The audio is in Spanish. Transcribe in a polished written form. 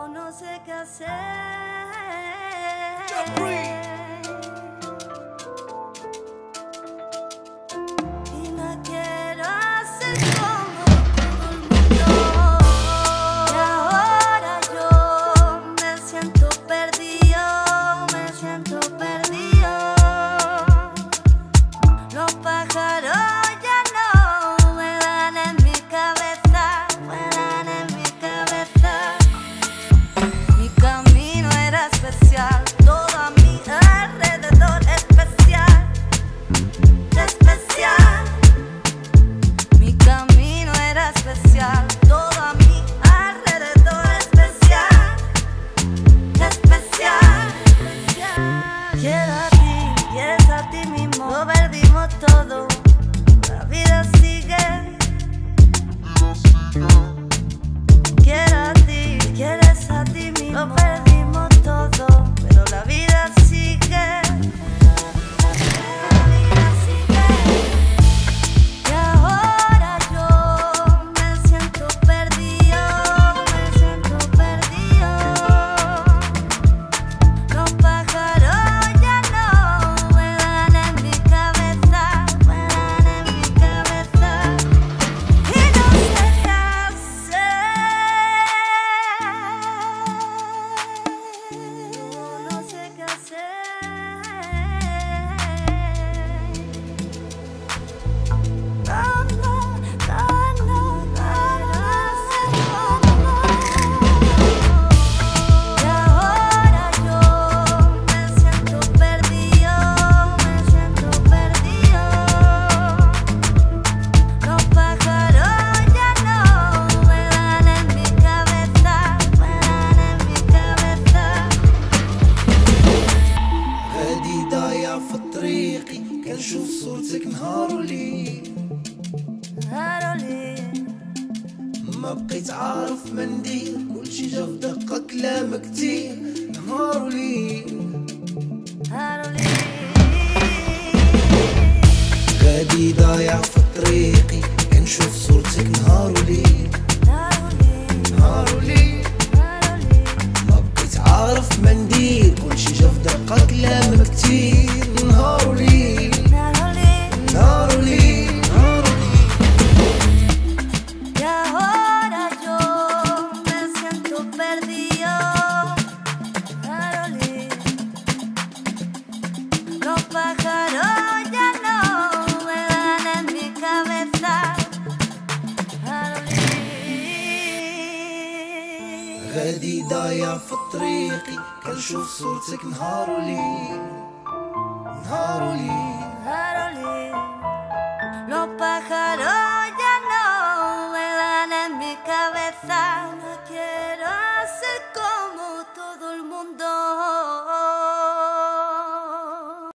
no sé qué hacer. Y no quiero hacer como todo el mundo. Y ahora yo me siento perdido, me siento perdido. Los pájaros ya no vuelan en mi cabeza, vuelan en mi cabeza. Mi camino era especial, todo a mi alrededor especial, especial. Mi camino era especial, todo a mi alrededor especial, especial. Quiero a ti, quieres a ti mismo, lo perdimos todo, la vida sigue. Quiero a ti, quieres a ti mismo, lo perdimos todo, pero la vida sigue. La vida sigue. Y ahora yo me siento perdido, me siento perdido. Los pájaros ya no vuelan en mi cabeza, vuelan en mi cabeza. Y no sé qué hacer. No sé qué hacer. No, no, no, no, y ahora yo me siento perdido, me siento perdido. Los pájaros ya no vuelan en mi cabeza, vuelan en mi cabeza. غادي ضايع في طريقي كنشوف صورتك نهار وليل هارولي ما بقيت عارف ما ندير كلشي جا في دقة كلام كتير نهار وليل هارولي غادي ضايع في طريقي كنشوف صورتك نهار وليل هارولي نهار وليل هارولي ما بقيت عارف ما ندير كلشي جا في دقة كلام كتير نهار وليل هارولي. نهار وليل نهار وليل Y ahora yo me siento perdido, Harolí. Los pájaros ya no vuelan en mi cabeza, Harolí. غادي ضايع في طريقي كنشوف صورتك نهار وليل نهار وليل